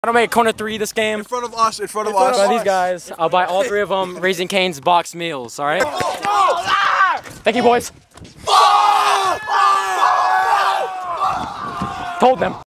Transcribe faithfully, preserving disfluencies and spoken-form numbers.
I don't make corner three this game. In front of us, in front of In front us. of these guys. I'll buy all three of them Raising Cane's box meals, alright? Thank you, boys. Told them.